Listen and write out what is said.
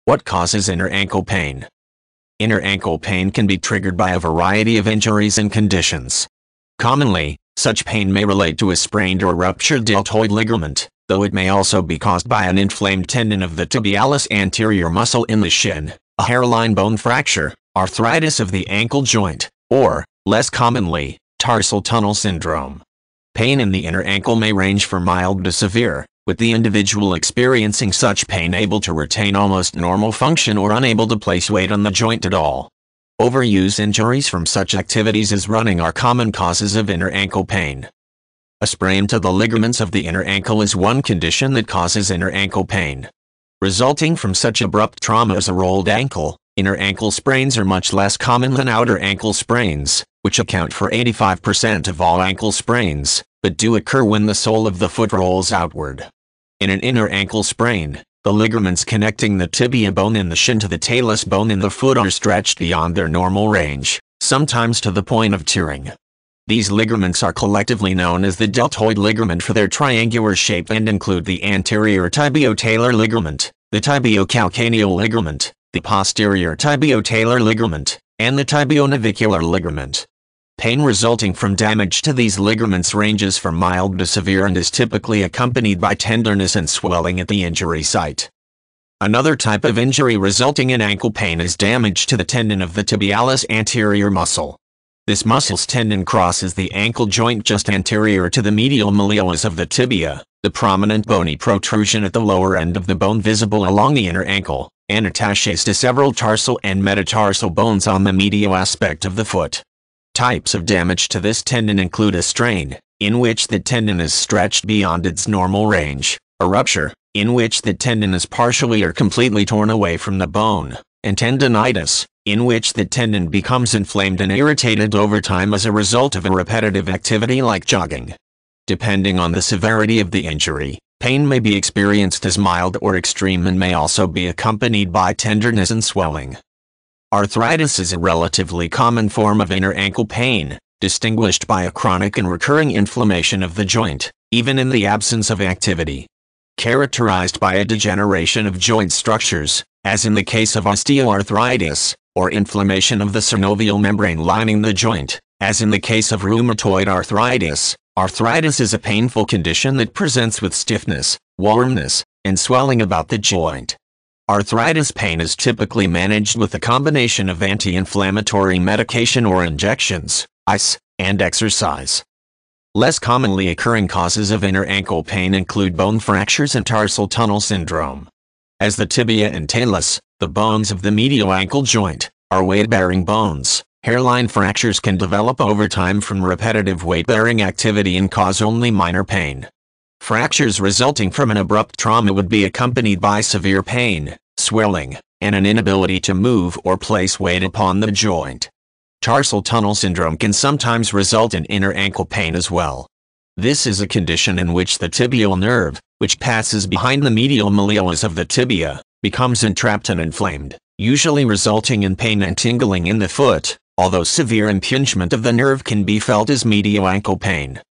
What causes inner ankle pain? Inner ankle pain can be triggered by a variety of injuries and conditions. Commonly, such pain may relate to a sprained or ruptured deltoid ligament, though it may also be caused by an inflamed tendon of the tibialis anterior muscle in the shin, a hairline bone fracture, arthritis of the ankle joint, or, less commonly, tarsal tunnel syndrome. Pain in the inner ankle may range from mild to severe, with the individual experiencing such pain able to retain almost normal function or unable to place weight on the joint at all. Overuse injuries from such activities as running are common causes of inner ankle pain. A sprain to the ligaments of the inner ankle is one condition that causes inner ankle pain. Resulting from such abrupt trauma as a rolled ankle, inner ankle sprains are much less common than outer ankle sprains, which account for 85% of all ankle sprains, but do occur when the sole of the foot rolls outward. In an inner ankle sprain, the ligaments connecting the tibia bone in the shin to the talus bone in the foot are stretched beyond their normal range, sometimes to the point of tearing. These ligaments are collectively known as the deltoid ligament for their triangular shape and include the anterior tibio-talar ligament, the tibiocalcaneal ligament, the posterior tibio-talar ligament, and the tibionavicular ligament. Pain resulting from damage to these ligaments ranges from mild to severe and is typically accompanied by tenderness and swelling at the injury site. Another type of injury resulting in ankle pain is damage to the tendon of the tibialis anterior muscle. This muscle's tendon crosses the ankle joint just anterior to the medial malleolus of the tibia, the prominent bony protrusion at the lower end of the bone visible along the inner ankle, and attaches to several tarsal and metatarsal bones on the medial aspect of the foot. Types of damage to this tendon include a strain, in which the tendon is stretched beyond its normal range, a rupture, in which the tendon is partially or completely torn away from the bone, and tendinitis, in which the tendon becomes inflamed and irritated over time as a result of a repetitive activity like jogging. Depending on the severity of the injury, pain may be experienced as mild or extreme and may also be accompanied by tenderness and swelling. Arthritis is a relatively common form of inner ankle pain, distinguished by a chronic and recurring inflammation of the joint, even in the absence of activity. Characterized by a degeneration of joint structures, as in the case of osteoarthritis, or inflammation of the synovial membrane lining the joint, as in the case of rheumatoid arthritis. Arthritis is a painful condition that presents with stiffness, warmness, and swelling about the joint. Arthritis pain is typically managed with a combination of anti-inflammatory medication or injections, ice, and exercise. Less commonly occurring causes of inner ankle pain include bone fractures and tarsal tunnel syndrome. As the tibia and talus, the bones of the medial ankle joint, are weight-bearing bones, hairline fractures can develop over time from repetitive weight-bearing activity and cause only minor pain. Fractures resulting from an abrupt trauma would be accompanied by severe pain, swelling, and an inability to move or place weight upon the joint. Tarsal tunnel syndrome can sometimes result in inner ankle pain as well. This is a condition in which the tibial nerve, which passes behind the medial malleolus of the tibia, becomes entrapped and inflamed, usually resulting in pain and tingling in the foot, although severe impingement of the nerve can be felt as medial ankle pain.